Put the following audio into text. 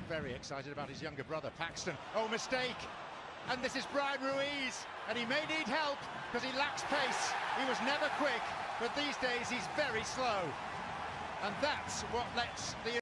very excited about his younger brother, Paxton. Oh, mistake! And this is Brian Ruiz, and he may need help because he lacks pace. He was never quick, but these days he's very slow. And that's what lets the